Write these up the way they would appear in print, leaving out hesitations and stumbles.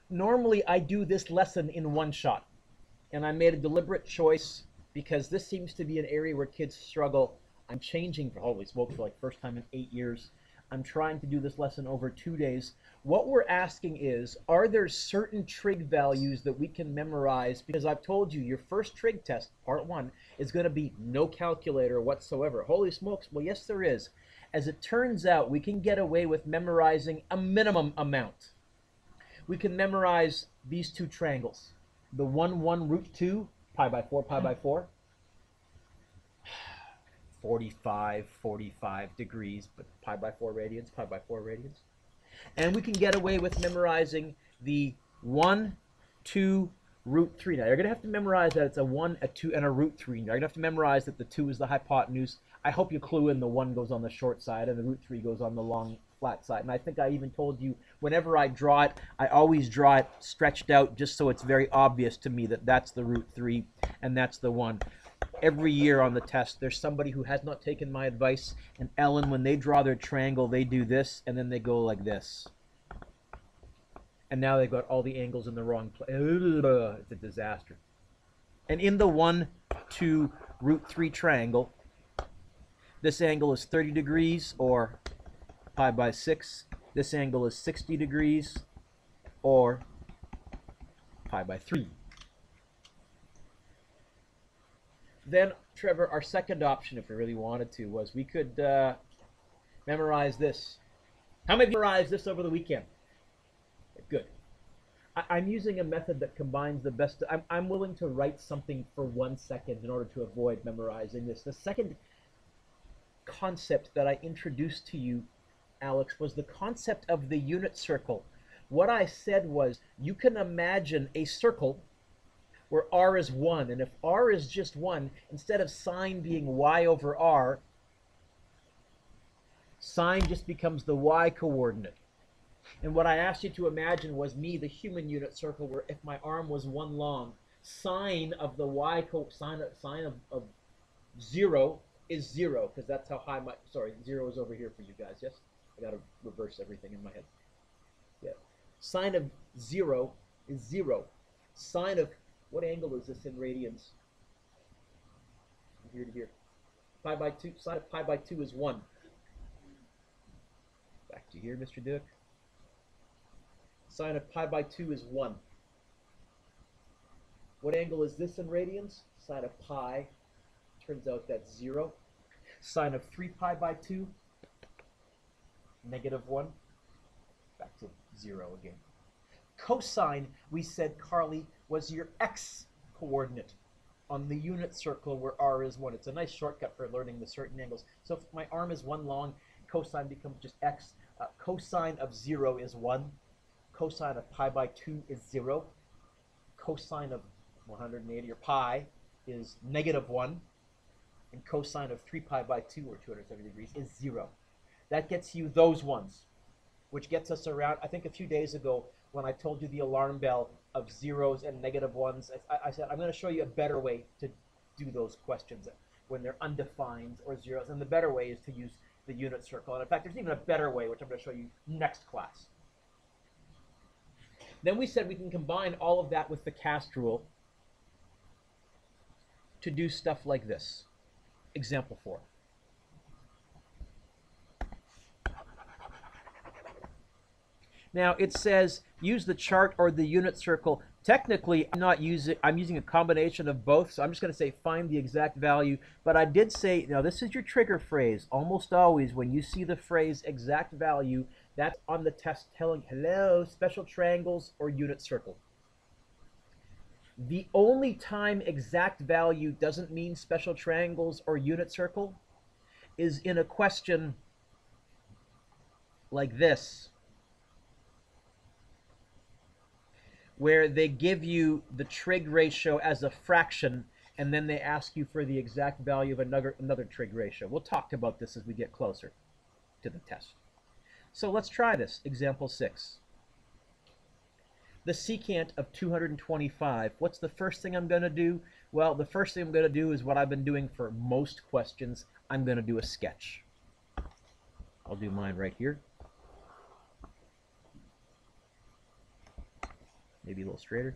Normally I do this lesson in one shot, and I made a deliberate choice because this seems to be an area where kids struggle. I'm changing for holy smokes for like first time in 8 years. I'm trying to do this lesson over 2 days. What we're asking is, are there certain trig values that we can memorize? Because I've told you your first trig test, part one, is going to be no calculator whatsoever. Holy smokes, well, yes, there is. As it turns out, we can get away with memorizing a minimum amount. We can memorize these two triangles. The 1, 1, root 2, pi by 4, pi by 4. 45 degrees, but pi by 4 radians, pi by 4 radians. And we can get away with memorizing the 1, 2, root 3. Now, you're going to have to memorize that it's a 1, a 2, and a root 3. You're going to have to memorize that the 2 is the hypotenuse. I hope you clue in the 1 goes on the short side and the root 3 goes on the long flat side. And I think I even told you whenever I draw it, I always draw it stretched out just so it's very obvious to me that that's the root 3 and that's the 1. Every year on the test, there's somebody who has not taken my advice, and Ellen, when they draw their triangle, they do this, and then they go like this. And now they've got all the angles in the wrong place. It's a disaster. And in the 1, 2, root 3 triangle, this angle is 30 degrees, or pi by 6. This angle is 60 degrees, or pi by 3. Then, Trevor, our second option, if we really wanted to, was we could memorize this. How many of you memorized this over the weekend? Good. I'm using a method that combines the best. I'm willing to write something for 1 second in order to avoid memorizing this. The second concept that I introduced to you, Alex, was the concept of the unit circle. What I said was, you can imagine a circle where r is 1, and if r is just 1, instead of sine being y over r, sine just becomes the y coordinate. And what I asked you to imagine was me, the human unit circle, where if my arm was 1 long, sine of the y sine of 0 is 0, because that's how high my, sorry, 0 is over here for you guys, yes? I got to reverse everything in my head. Yeah. Sine of 0 is 0. Sine of, what angle is this in radians? From here to here. Pi by 2, sine of pi by 2 is 1. Back to here, Mr. Duke. Sine of pi by 2 is 1. What angle is this in radians? Sine of pi, turns out that's 0. Sine of 3 pi by 2, negative 1. Back to 0 again. Cosine, we said, Carly, was your x coordinate on the unit circle where r is 1. It's a nice shortcut for learning the certain angles. So if my arm is 1 long, cosine becomes just x. Cosine of 0 is 1. Cosine of pi by 2 is 0. Cosine of 180, or pi, is negative 1. And cosine of 3 pi by 2, or 270 degrees, is 0. That gets you those ones, which gets us around, I think a few days ago, when I told you the alarm bell of zeros and negative ones, I said, I'm going to show you a better way to do those questions when they're undefined or zeros. And the better way is to use the unit circle. And in fact, there's even a better way, which I'm going to show you next class. Then we said we can combine all of that with the cast rule to do stuff like this. Example 4. Now it says use the chart or the unit circle. Technically, I'm using a combination of both, so I'm just going to say find the exact value. But I did say, now this is your trigger phrase. Almost always when you see the phrase exact value, that's on the test telling, hello, special triangles or unit circle. The only time exact value doesn't mean special triangles or unit circle is in a question like this, where they give you the trig ratio as a fraction, and then they ask you for the exact value of another trig ratio. We'll talk about this as we get closer to the test. So let's try this. Example 6. The secant of 225. What's the first thing I'm going to do? Well, the first thing I'm going to do is what I've been doing for most questions. I'm going to do a sketch. I'll do mine right here. maybe a little straighter.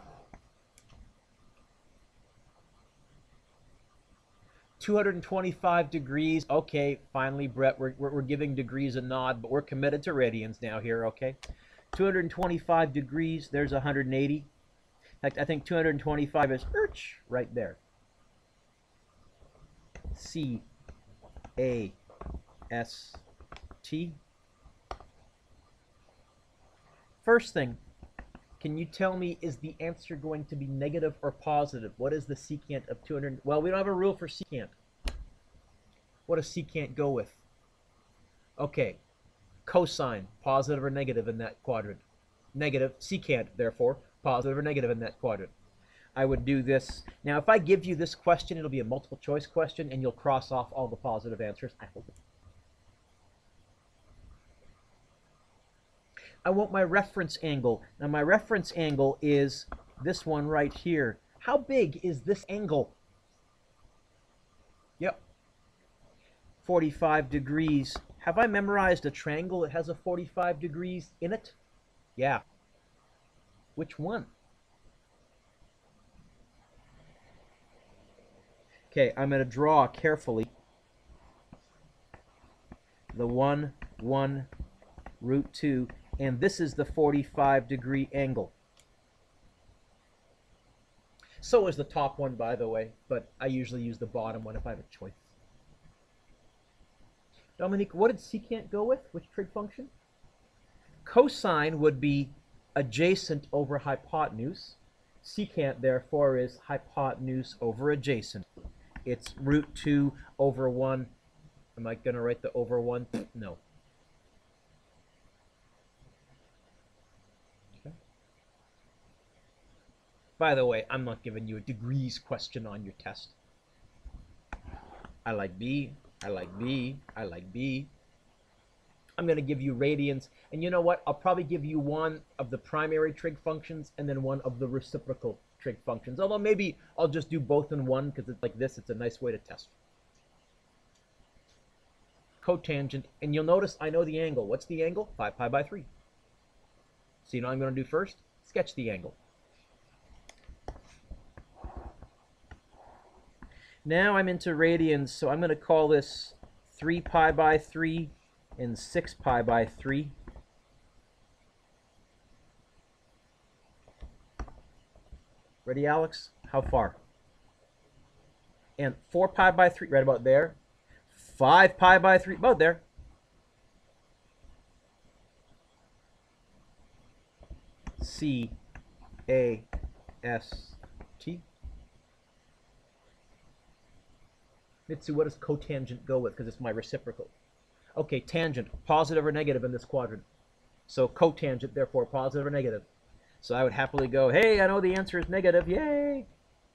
(225°). Okay, finally, Brett, we're giving degrees a nod, but we're committed to radians now here, okay? 225°, there's 180. In fact, I think 225 is right there. C-A-S-T. First thing, can you tell me, is the answer going to be negative or positive? What is the secant of 200? Well, we don't have a rule for secant. What does secant go with? Okay, cosine, positive or negative in that quadrant? Negative. Secant, therefore, positive or negative in that quadrant. I would do this. Now, if I give you this question, it'll be a multiple choice question, and you'll cross off all the positive answers. I hope. I want my reference angle. Now, my reference angle is this one right here. How big is this angle? Yep. 45°. Have I memorized a triangle that has a 45° in it? Yeah. Which one? Okay, I'm going to draw carefully the 1, 1, √2, and this is the 45° angle. So is the top one, by the way, but I usually use the bottom one if I have a choice. Dominique, what did secant go with? Which trig function? Cosine would be adjacent over hypotenuse. Secant, therefore, is hypotenuse over adjacent. It's √2 over 1. Am I going to write the over 1? No. Okay. By the way, I'm not giving you a degrees question on your test. I like B. I like B. I like B. I'm going to give you radians. And you know what? I'll probably give you one of the primary trig functions and then one of the reciprocal trig functions. Although maybe I'll just do both in one because it's like this. It's a nice way to test. Cotangent. And you'll notice I know the angle. What's the angle? 5 pi by 3. So you know what I'm going to do first? Sketch the angle. Now I'm into radians, so I'm going to call this 3 pi by 3 and 6 pi by 3. Ready, Alex? How far? And 4 pi by 3, right about there. 5 pi by 3, about there. C-A-S-T. Mitsu, what does cotangent go with? Because it's my reciprocal. Okay, tangent, positive or negative in this quadrant. So cotangent, therefore, positive or negative. So I would happily go, hey, I know the answer is negative, yay!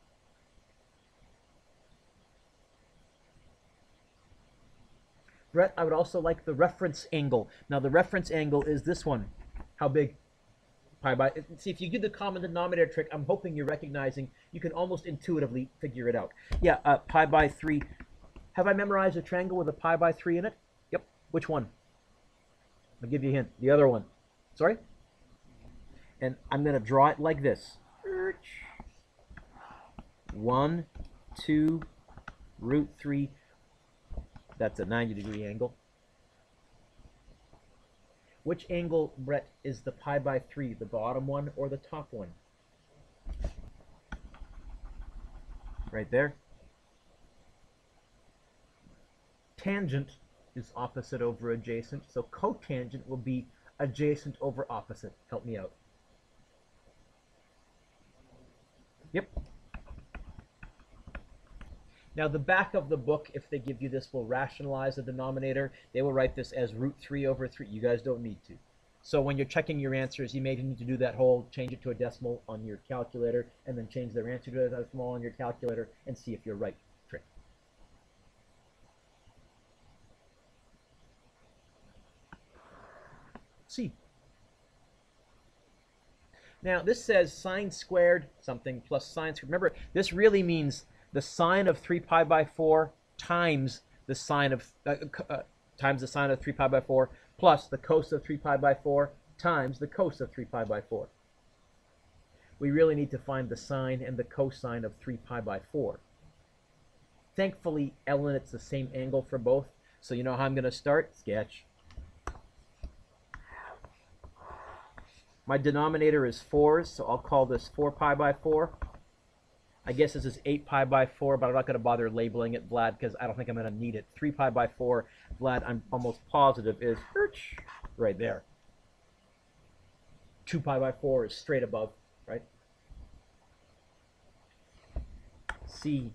Brett, I would also like the reference angle. Now, the reference angle is this one. How big? Pi by. See, if you do the common denominator trick, I'm hoping you're recognizing you can almost intuitively figure it out. Yeah, pi by 3. Have I memorized a triangle with a pi by 3 in it? Yep. Which one? I'll give you a hint. The other one. Sorry? And I'm going to draw it like this. 1, 2, √3. That's a 90° angle. Which angle, Brett, is the pi by 3? The bottom one or the top one? Right there. Tangent is opposite over adjacent, so cotangent will be adjacent over opposite. Help me out. Yep. Now, the back of the book, if they give you this, will rationalize the denominator. They will write this as √3 over 3. You guys don't need to. So when you're checking your answers, you may need to do that whole change it to a decimal on your calculator and then change their answer to a decimal on your calculator and see if you're right trick. C. Now, this says sine squared something plus sine squared. Remember, this really means the sine of 3 pi by 4 times the sine of 3 pi by 4 plus the cos of 3 pi by 4 times the cos of 3 pi by 4. we really need to find the sine and the cosine of 3 pi by 4. Thankfully, Ellen, it's the same angle for both. So you know how I'm going to start? Sketch. My denominator is 4s, so I'll call this 4 pi by 4. I guess this is 8 pi by 4, but I'm not going to bother labeling it, Vlad, because I don't think I'm going to need it. 3 pi by 4, Vlad, I'm almost positive, is right there. 2 pi by 4 is straight above, right? C-A-S-T.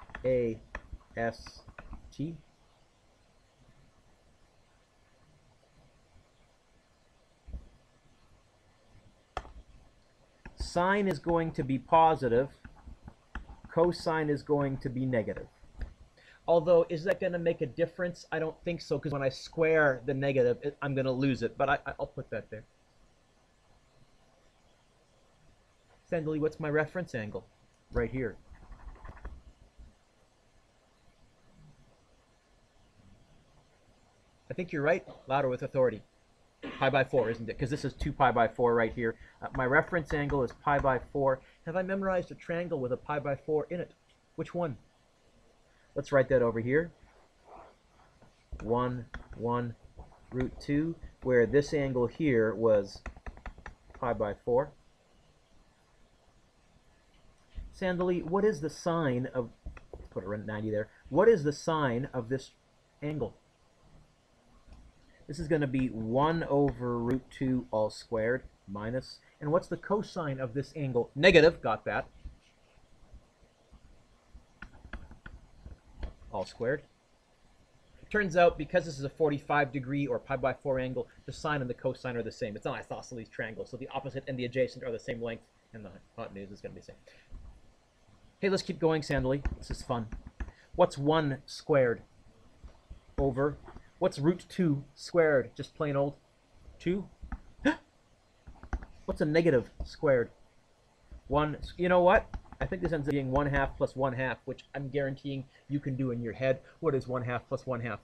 Sine is going to be positive. Cosine is going to be negative. Although, is that going to make a difference? I don't think so, because when I square the negative, I'm going to lose it. But I'll put that there. Sandali, what's my reference angle? Right here. I think you're right. Louder with authority. Pi by 4, isn't it? Because this is 2 pi by 4 right here. My reference angle is pi by 4. Have I memorized a triangle with a pi by 4 in it? Which one? Let's write that over here. 1, 1, root 2, where this angle here was pi by 4. Sandali, what is the sine of, let's put a 90 there. What is the sine of this angle? This is going to be 1 over root 2 all squared minus. And what's the cosine of this angle? Negative, got that. All squared. Turns out, because this is a 45-degree or pi by 4 angle, the sine and the cosine are the same. It's an isosceles triangle, so the opposite and the adjacent are the same length, and the hypotenuse is going to be the same. Hey, let's keep going, Sandali. This is fun. What's 1 squared over... What's root 2 squared? Just plain old 2. What's a negative squared? 1. You know what? I think this ends up being 1/2 plus 1/2, which I'm guaranteeing you can do in your head. What is 1/2 plus 1/2?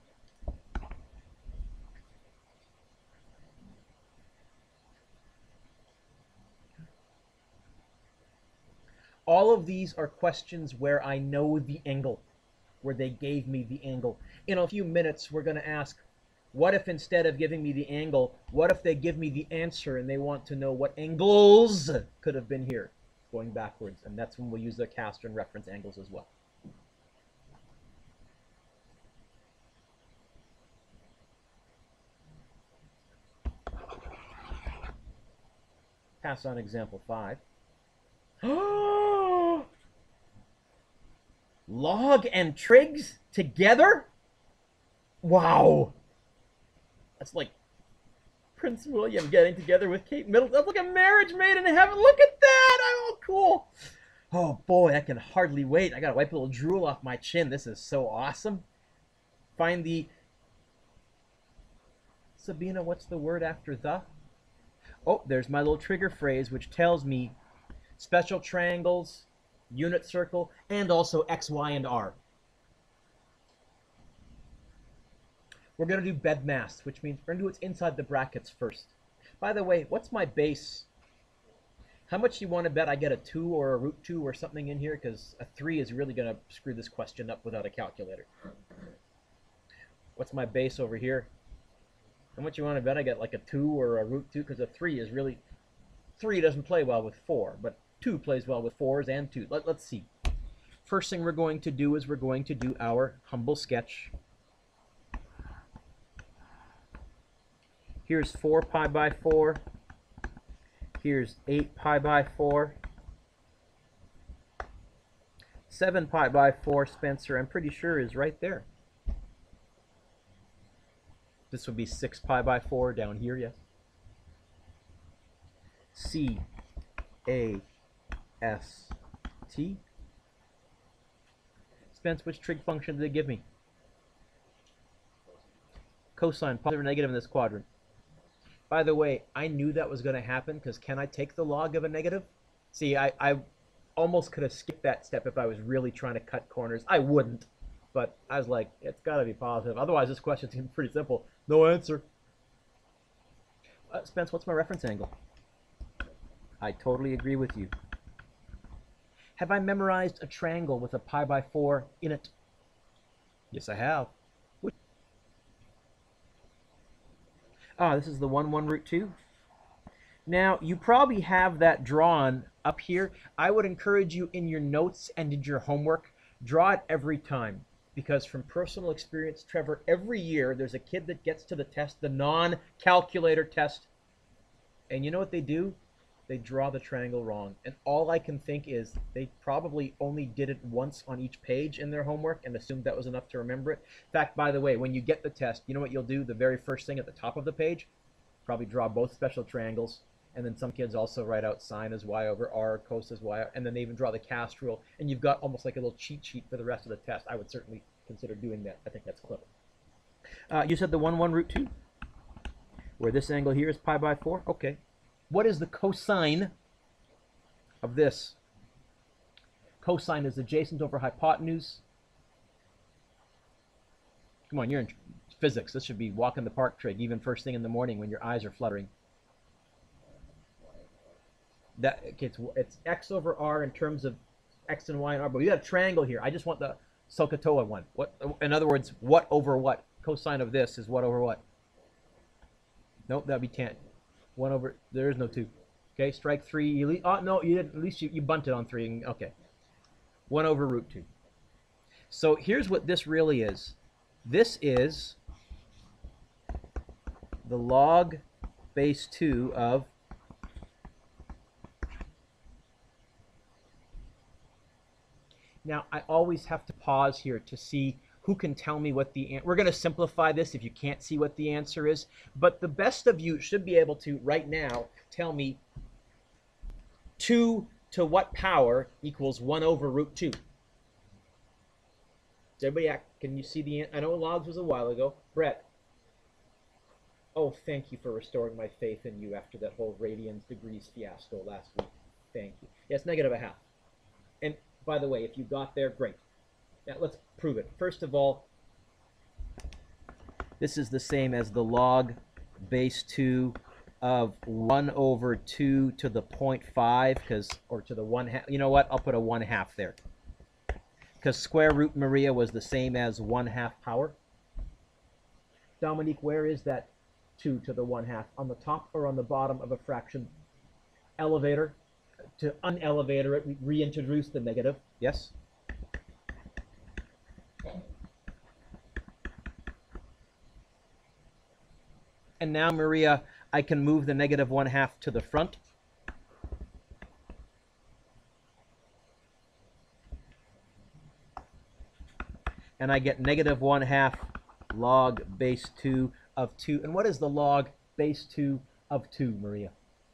All of these are questions where I know the angle, where they gave me the angle. In a few minutes, we're going to ask, what if instead of giving me the angle, what if they give me the answer and they want to know what angles could have been here, going backwards? And that's when we'll use the Castor and reference angles as well. Pass on example 5. Log and trigs together? Wow. That's like Prince William getting together with Kate Middleton. That's like a marriage made in heaven. Look at that. Oh, cool. Oh, boy, I can hardly wait. I got to wipe a little drool off my chin. This is so awesome. Find the... Sabina, what's the word after the? Oh, there's my little trigger phrase, which tells me special triangles, unit circle, and also X, Y, and R. We're going to do BEDMAS, which means we're going to do what's inside the brackets first. By the way, what's my base? How much do you want to bet I get a 2 or a root 2 or something in here? Because a 3 is really going to screw this question up without a calculator. What's my base over here? How much you want to bet I get like a 2 or a root 2? Because a 3 is really... 3 doesn't play well with 4, but 2 plays well with 4s and 2. Let's see. First thing we're going to do is we're going to do our humble sketch. Here's 4 pi by 4. Here's 8 pi by 4. 7 pi by 4, Spencer, I'm pretty sure is right there. This would be 6 pi by 4 down here, yes. C-A-S-T. Spence, which trig function did they give me? Cosine, positive or negative in this quadrant. By the way, I knew that was going to happen, because can I take the log of a negative? See, I almost could have skipped that step if I was really trying to cut corners. I wouldn't, but I was like, it's got to be positive. Otherwise, this question seems pretty simple. No answer. Spence, what's my reference angle? I totally agree with you. Have I memorized a triangle with a pi by 4 in it? Yes, I have. This is the 1, 1 root 2. Now, you probably have that drawn up here. I would encourage you in your notes and in your homework, draw it every time. Because from personal experience, Trevor, every year there's a kid that gets to the test, the non-calculator test, and you know what they do? They draw the triangle wrong. And all I can think is they probably only did it once on each page in their homework and assumed that was enough to remember it. In fact, by the way, when you get the test, you know what you'll do? The very first thing at the top of the page, probably draw both special triangles. And then some kids also write out sine as y over r, cos as y, and then they even draw the cast rule. And you've got almost like a little cheat sheet for the rest of the test. I would certainly consider doing that. I think that's clever. You said the 1, 1 root 2, where this angle here is pi by 4. Okay. What is the cosine of this? Cosine is adjacent over hypotenuse. Come on, you're in physics. This should be walk in the park trig, even first thing in the morning when your eyes are fluttering. Okay, it's x over r in terms of x and y and r, but we got a triangle here. I just want the SOHCAHTOA one. What, in other words, what over what? Cosine of this is what over what? Nope, that'd be tan. 1 over, there is no 2. Okay, strike 3. Oh, no, you didn't. At least you bunted on 3. Okay. 1 over root 2. So here's what this really is. This is the log base 2 of Now, I always have to pause here to see who can tell me what the answer. We're going to simplify this if you can't see what the answer is. But the best of you should be able to, right now, tell me 2 to what power equals 1 over root 2. Does everybody can you see the answer? I know logs was a while ago. Brett. Oh, thank you for restoring my faith in you after that whole radians degrees fiasco last week. Thank you. Yes, negative a half. And by the way, if you got there, great. Now let's prove it. First of all, this is the same as the log base 2 of 1 over 2 to the 0.5, or to the 1/2. You know what? I'll put a 1/2 there. Because square root Maria was the same as 1/2 power. Dominique, where is that 2 to the 1/2? On the top or on the bottom of a fraction? Elevator. To unelevator it, we reintroduce the negative. Yes? And now, Maria, I can move the negative 1/2 to the front. And I get negative 1/2 log base 2 of 2. And what is the log base 2 of 2, Maria?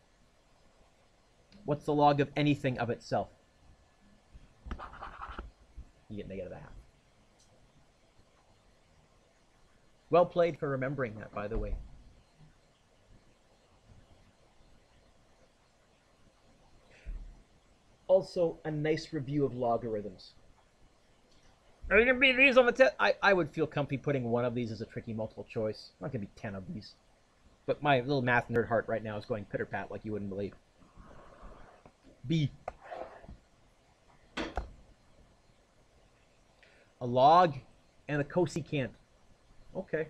What's the log of anything of itself? You get negative 1/2. Well played for remembering that, by the way. Also, a nice review of logarithms. Are you going to be these on the test? I would feel comfy putting one of these as a tricky multiple choice. Not going to be 10 of these. But my little math nerd heart right now is going pitter-pat like you wouldn't believe. B. A log and a cosecant. Okay.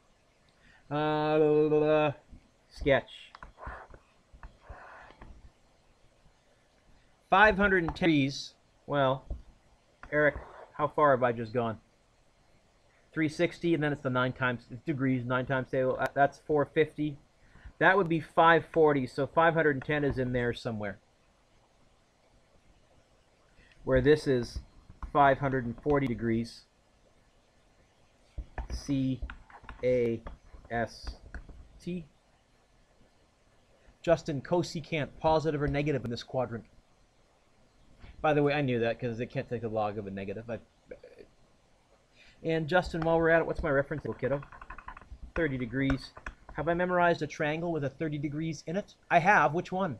Sketch. 510 degrees. Well, Eric, how far have I just gone? 360, and then it's the 9 times degrees, 9 times table. That's 450. That would be 540, so 510 is in there somewhere. Where this is 540 degrees. C-A-S-T. Justin, cosecant, positive or negative in this quadrant? By the way, I knew that because they can't take the log of a negative. And Justin, while we're at it, what's my reference table, kiddo? 30 degrees. Have I memorized a triangle with a 30 degrees in it? I have. Which one?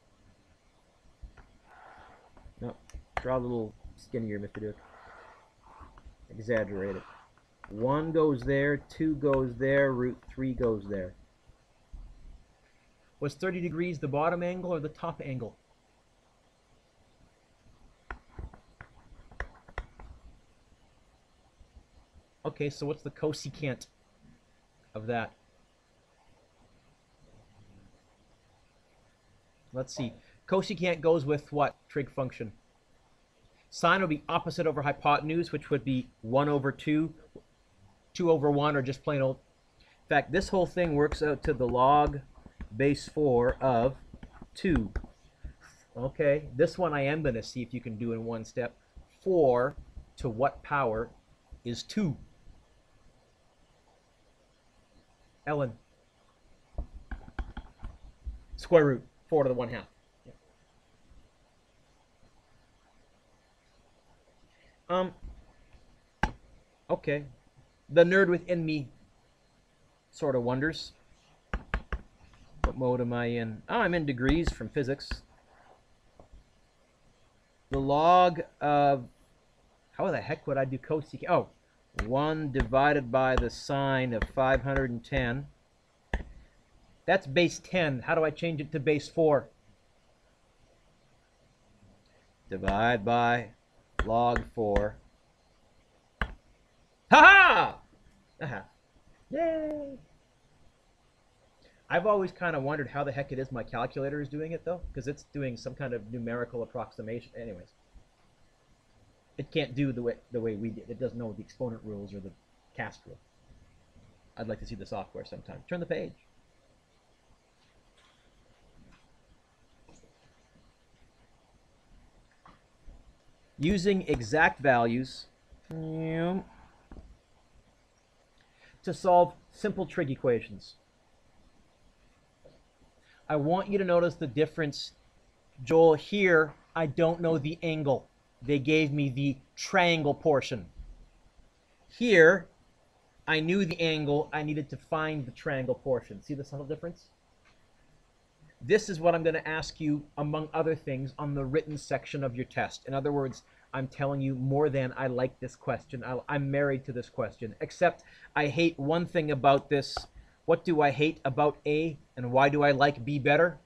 No. Draw a little skinnier, Mr. Duke. Exaggerate it. 1 goes there, 2 goes there, root 3 goes there. Was 30 degrees the bottom angle or the top angle? Okay, so what's the cosecant of that? Let's see. Cosecant goes with what trig function? Sine would be opposite over hypotenuse, which would be 1 over 2, 2 over 1, or just plain old. In fact, this whole thing works out to the log base 4 of 2. Okay, this one I am going to see if you can do in one step. 4 to what power is 2? Ellen. Square root, 4 to the 1/2. Okay. The nerd within me sort of wonders. What mode am I in? Oh, I'm in degrees from physics. The log of, how the heck would I do cosecant? Oh, 1 divided by the sine of 510. That's base 10. How do I change it to base 4? Divide by log 4. Ha-ha! Yay! I've always kind of wondered how the heck it is my calculator is doing it, though, because it's doing some kind of numerical approximation. Anyways, it can't do the way we did. It doesn't know the exponent rules or the cast rule. I'd like to see the software sometime. Turn the page. Using exact values to solve simple trig equations. I want you to notice the difference. Joel, here, I don't know the angle. They gave me the triangle portion. Here, I knew the angle. I needed to find the triangle portion. See the subtle difference? This is what I'm going to ask you, among other things, on the written section of your test. In other words, I'm telling you more than I like this question. I'm married to this question, except I hate one thing about this. What do I hate about A, and why do I like B better?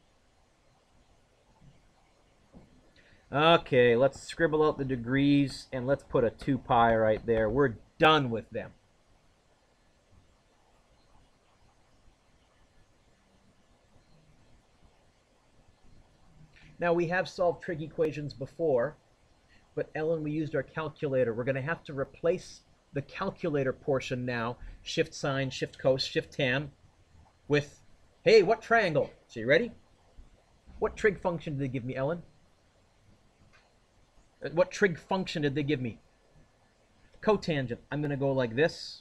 Okay, let's scribble out the degrees, and let's put a 2 pi right there. We're done with them. Now, we have solved trig equations before, but Ellen, we used our calculator. We're going to have to replace the calculator portion now, shift sine, shift cos, shift tan, with, hey, what triangle? So you ready? What trig function did they give me, Ellen? What trig function did they give me? Cotangent. I'm going to go like this.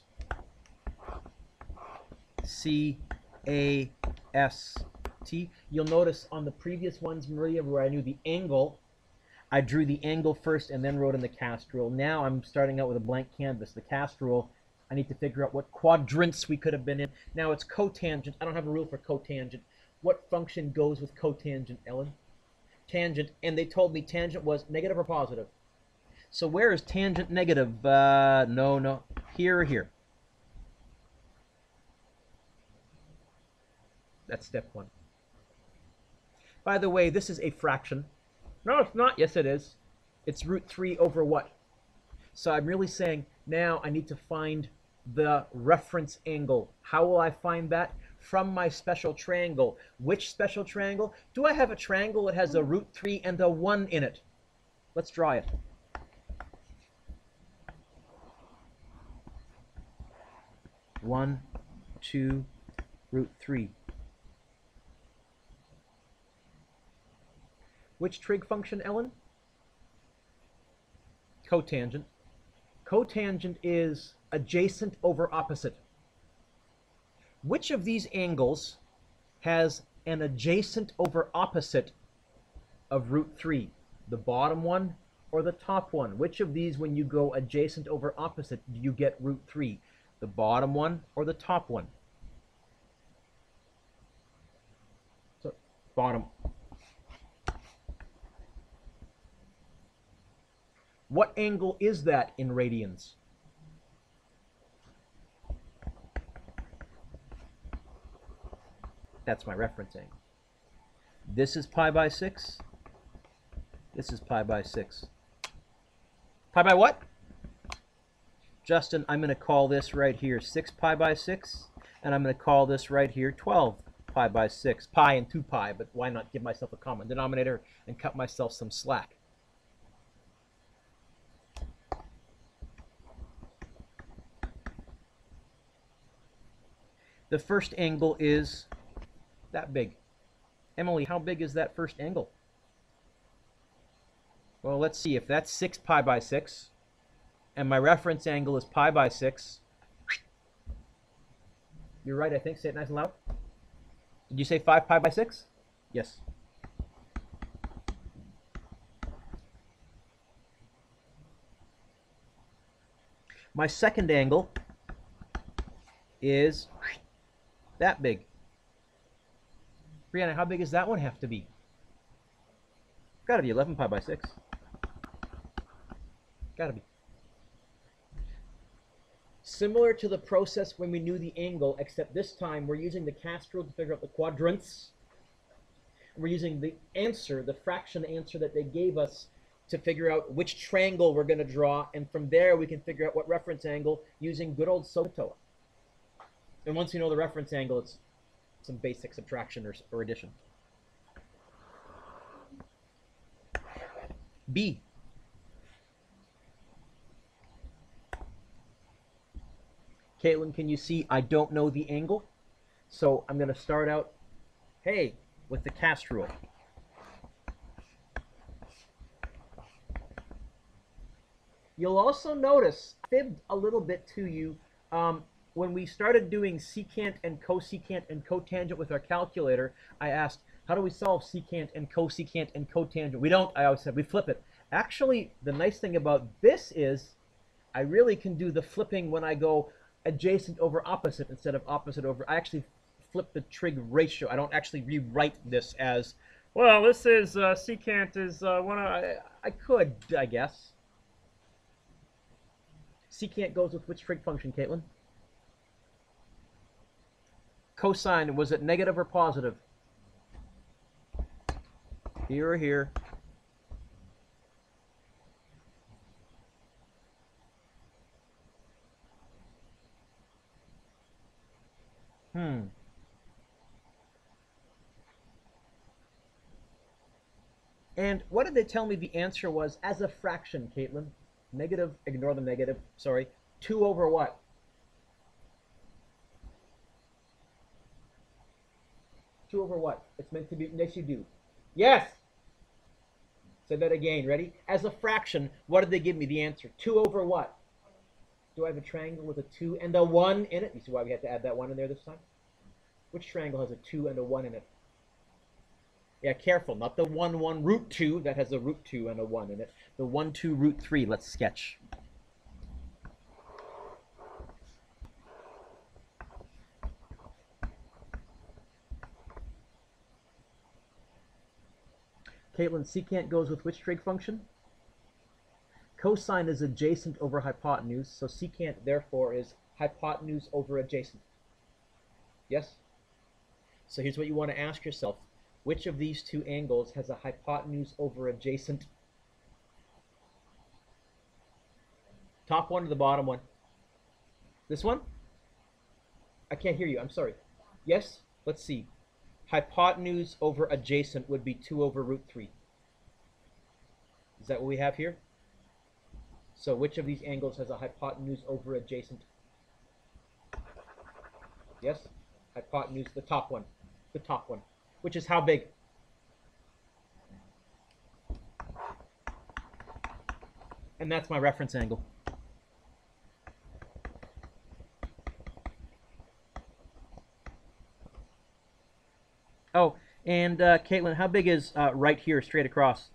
C-A-S-T. You'll notice on the previous ones, Maria, where I knew the angle, I drew the angle first and then wrote in the cast rule. Now I'm starting out with a blank canvas. The cast rule, I need to figure out what quadrants we could have been in. Now it's cotangent. I don't have a rule for cotangent. What function goes with cotangent, Ellen? Tangent. And they told me tangent was negative or positive. So where is tangent negative? No. Here or here? That's step 1. By the way, this is a fraction. No, it's not. Yes, it is. It's root 3 over what? So I'm really saying now I need to find the reference angle. How will I find that? From my special triangle. Which special triangle? Do I have a triangle that has a root 3 and a 1 in it? Let's draw it. One, 2, root 3. Which trig function, Ellen? Cotangent. Cotangent is adjacent over opposite. Which of these angles has an adjacent over opposite of root 3? The bottom one or the top one? Which of these, when you go adjacent over opposite, do you get root 3? The bottom one or the top one? So, bottom. What angle is that in radians? That's my reference angle. This is pi by 6. This is pi by 6. Pi by what? Justin, I'm going to call this right here 6 pi by 6, and I'm going to call this right here 12 pi by 6. Pi and 2 pi, but why not give myself a common denominator and cut myself some slack? The first angle is that big. Emily, how big is that first angle? Well, let's see. If that's 6 pi by 6, and my reference angle is pi by 6, you're right, I think. Say it nice and loud. Did you say 5 pi by 6? Yes. My second angle is that big. Brianna, how big does that one have to be? Gotta be 11 pi by 6. Gotta be. Similar to the process when we knew the angle, except this time we're using the cast rule to figure out the quadrants. We're using the answer, the fraction answer that they gave us, to figure out which triangle we're going to draw, and from there we can figure out what reference angle using good old SOHCAHTOA. And once you know the reference angle, it's some basic subtraction or addition. B. Caitlin, can you see I don't know the angle? So I'm going to start out, hey, with the cast rule. You'll also notice, I fibbed a little bit to you, when we started doing secant and cotangent with our calculator, I asked, how do we solve secant and cotangent? We don't, I always said, we flip it. Actually, the nice thing about this is I really can do the flipping when I go adjacent over opposite instead of opposite over. I actually flip the trig ratio. I don't actually rewrite this as, well, this is secant is one. I could, I guess. Secant goes with which trig function, Caitlin? Cosine, was it negative or positive? Here or here? And what did they tell me the answer was as a fraction, Caitlin? Negative, ignore the negative, sorry. 2 over what? Two over what? It's meant to be, yes you do. Yes! Say that again, ready? As a fraction, what did they give me the answer? 2 over what? Do I have a triangle with a 2 and a 1 in it? You see why we had to add that 1 in there this time? Which triangle has a 2 and a 1 in it? Yeah, careful, not the 1, 1, root 2 that has a root 2 and a 1 in it. The 1, 2, root 3. Let's sketch. Caitlin, secant goes with which trig function? Cosine is adjacent over hypotenuse, so secant, therefore, is hypotenuse over adjacent. Yes? So here's what you want to ask yourself. Which of these two angles has a hypotenuse over adjacent? Top one or the bottom one? This one? I can't hear you. I'm sorry. Yes? Let's see. Hypotenuse over adjacent would be 2 over root 3. Is that what we have here? So which of these angles has a hypotenuse over adjacent? Yes? Hypotenuse, the top one. The top one. Which is how big? And that's my reference angle. Oh, and Caitlin, how big is right here, straight across?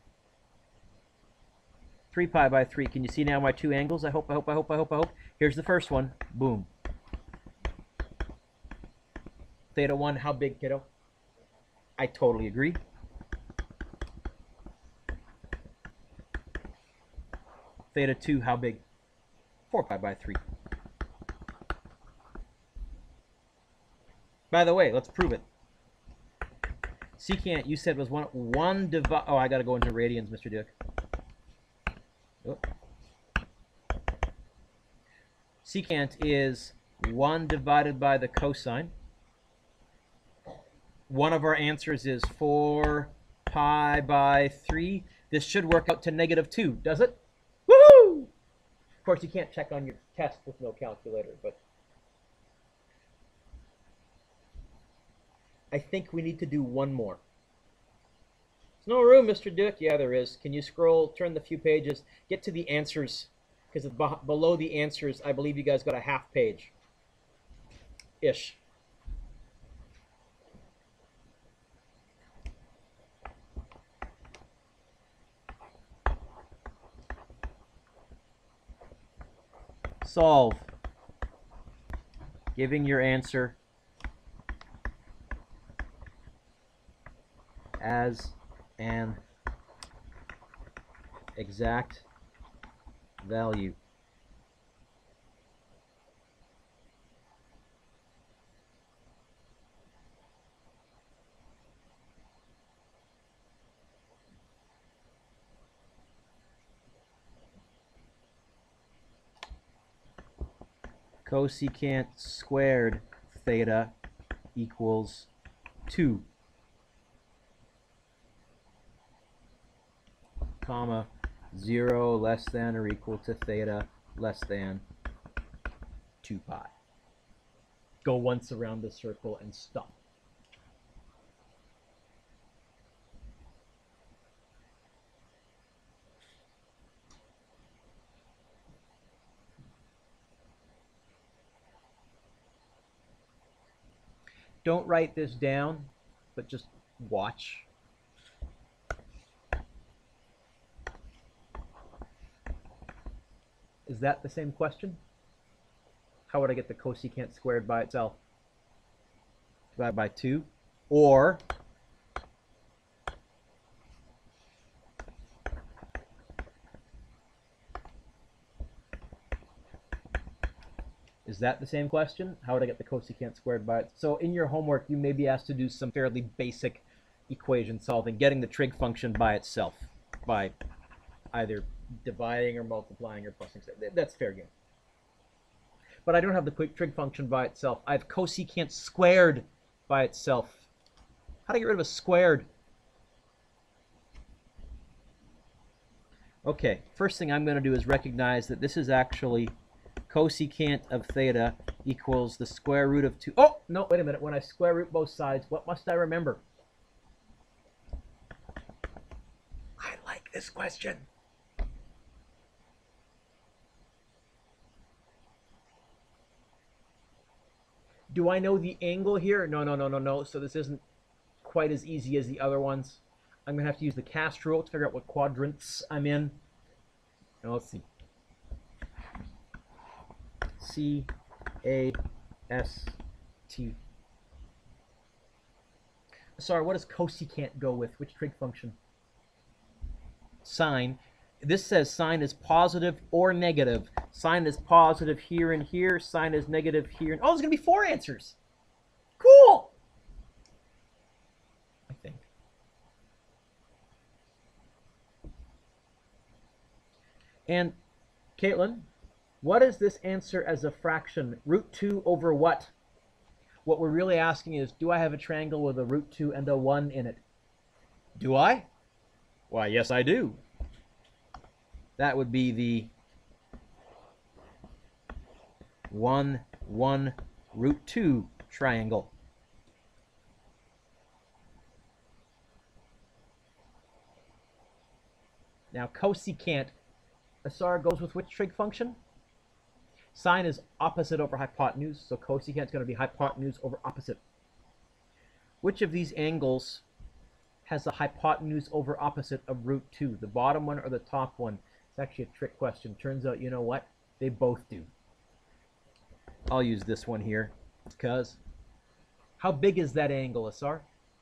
3 pi by 3. Can you see now my two angles? I hope. Here's the first one. Boom. Theta 1, how big, kiddo? I totally agree. Theta 2, how big? 4 pi by 3. By the way, let's prove it. Secant, you said was one divide. Oh, I got to go into radians, Mr. Duke. Oh. Secant is 1 divided by the cosine. One of our answers is 4 pi by 3. This should work out to -2, does it? Woohoo! Of course, you can't check on your test with no calculator, but I think we need to do one more. There's no room, Mr. Duke. Yeah, there is. Can you scroll, turn the few pages, get to the answers, because below the answers, I believe you guys got a half page-ish. Solve. Giving your answer as an exact value. Cosecant squared theta equals 2, comma, 0 less than or equal to theta less than 2 pi. Go once around the circle and stop. Don't write this down, but just watch. Is that the same question? How would I get the cosecant squared by itself? Divided by 2. Or is that the same question? How would I get the cosecant squared by it? So in your homework, you may be asked to do some fairly basic equation solving, getting the trig function by itself, by either dividing or multiplying or plusing. That's fair game. But I don't have the quick trig function by itself. I have cosecant squared by itself. How do I get rid of a squared? Okay, first thing I'm going to do is recognize that this is actually cosecant of theta equals the square root of 2. Oh, no, wait a minute. When I square root both sides, what must I remember? I like this question. Do I know the angle here? No. So this isn't quite as easy as the other ones. I'm going to have to use the cast rule to figure out what quadrants I'm in. Now let's see. C-A-S-T. Sorry, what does cosecant go with? Which trig function? Sine. This says sine is positive or negative. Sine is positive here and here. Sine is negative here. And, oh, there's going to be 4 answers. Cool. I think. And, Caitlin, what is this answer as a fraction? Root 2 over what? What we're really asking is, do I have a triangle with a root 2 and a 1 in it? Do I? Why, yes, I do. That would be the 1, 1, root 2 triangle. Now, cosecant, Asar, goes with which trig function? Sine is opposite over hypotenuse, so cosecant is going to be hypotenuse over opposite. Which of these angles has a hypotenuse over opposite of root 2? The bottom one or the top one? It's actually a trick question. Turns out, you know what? They both do. I'll use this one here, because how big is that angle, Asar?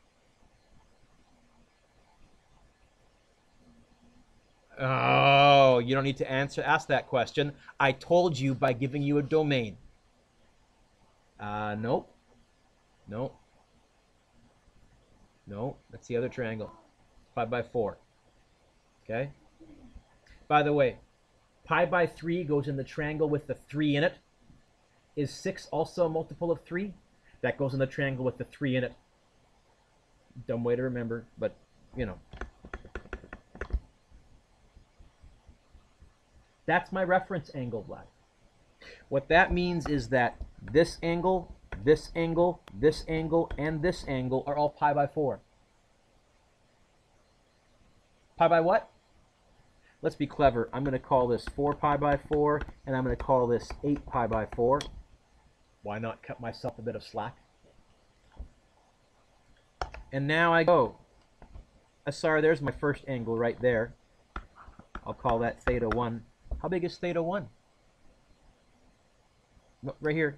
Oh, you don't need to ask that question. I told you by giving you a domain. Nope. Nope. No, that's the other triangle. Pi by 4. Okay? By the way, pi by 3 goes in the triangle with the 3 in it. Is 6 also a multiple of 3? That goes in the triangle with the 3 in it. Dumb way to remember, but, you know. That's my reference angle, Vlad. What that means is that this angle, this angle, this angle, and this angle are all pi by 4. Pi by what? Let's be clever. I'm going to call this 4 pi by 4, and I'm going to call this 8 pi by 4. Why not cut myself a bit of slack? And now I go. Sorry, there's my first angle right there. I'll call that theta 1. How big is theta 1? No, right here.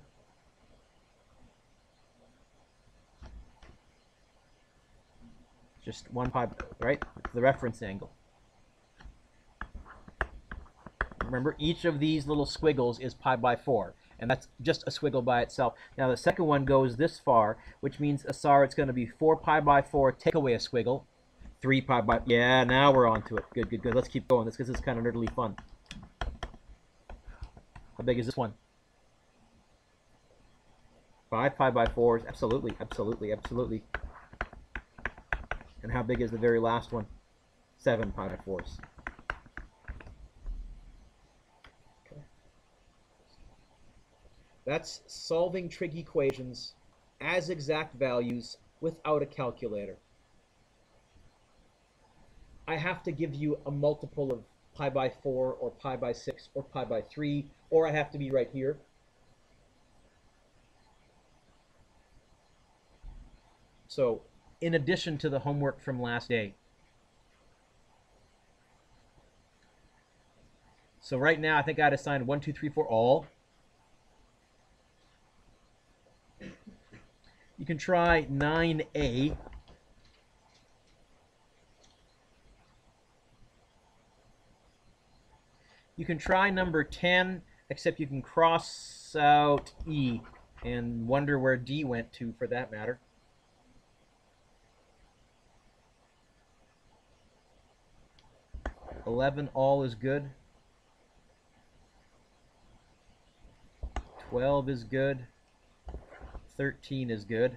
Just 1 pi, right? It's the reference angle. Remember, each of these little squiggles is pi by 4. And that's just a squiggle by itself. Now the second one goes this far, which means, Asar, it's going to be 4 pi by 4, take away a squiggle. 3 pi by... Yeah, now we're on to it. Good, good, good. Let's keep going. This because it's kind of nerdily fun. How big is this one? 5 pi by 4s. Absolutely, absolutely, absolutely. And how big is the very last one? 7 pi by 4s. Okay. That's solving trig equations as exact values without a calculator. I have to give you a multiple of pi by 4 or pi by 6 or pi by 3, or I have to be right here. So, in addition to the homework from last day. So right now, I think I had assigned 1, 2, 3, 4, all. You can try 9A. You can try number 10, except you can cross out E and wonder where D went to, for that matter. $11, all is good. 12 is good. 13 is good.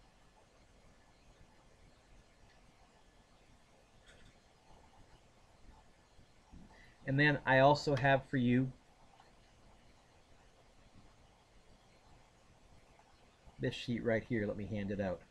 And then I also have for you this sheet right here. Let me hand it out.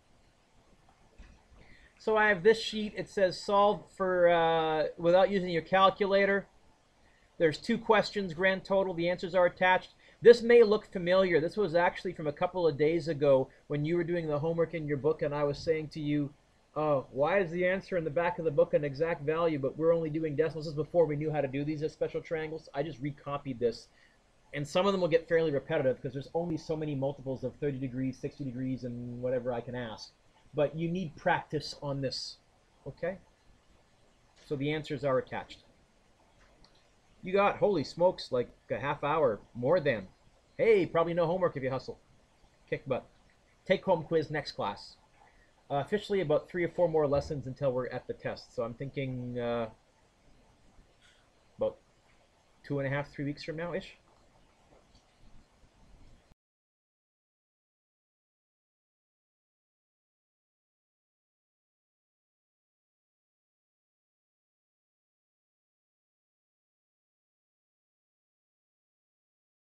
So I have this sheet. It says solve for without using your calculator. There's 2 questions, grand total. The answers are attached. This may look familiar. This was actually from a couple of days ago when you were doing the homework in your book, and I was saying to you, why is the answer in the back of the book an exact value, but we're only doing decimals? This is before we knew how to do these as special triangles. I just recopied this. And some of them will get fairly repetitive because there's only so many multiples of 30 degrees, 60 degrees, and whatever I can ask. But you need practice on this, okay? So the answers are attached. You got, holy smokes, like a half hour, more than. Hey, probably no homework if you hustle. Kick butt. Take home quiz next class. Officially about 3 or 4 more lessons until we're at the test. So I'm thinking about 2.5, 3 weeks from now-ish.